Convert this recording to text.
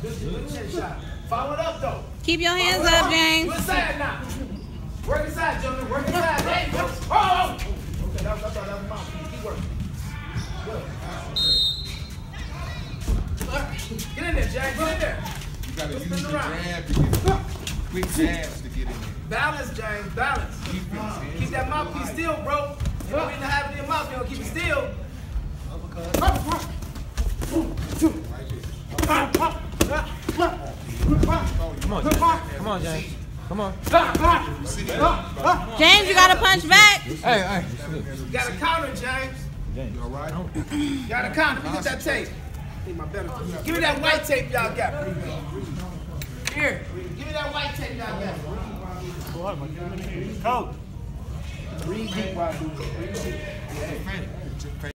Good chin shot. Follow it up, though. Keep your hands up, James. Good side now. Work inside, gentlemen. Work inside. Hey, oh! Okay, I thought that was my piece. Keep working. Good. Get in there, Jack. Get in there. You gotta use the grab to get in. Quick jabs to get in there. Balance, James. Balance. Keep that mouthpiece still, bro. You don't need to have it in your mouth. You don't keep it still. Come on, James. Come on. James, you gotta punch back. Hey. You gotta counter, James. You all right? You gotta counter. Get that tape. Give me that white tape y'all got. Here. Give me that white tape y'all got. Coach. Breathe deep while I do this.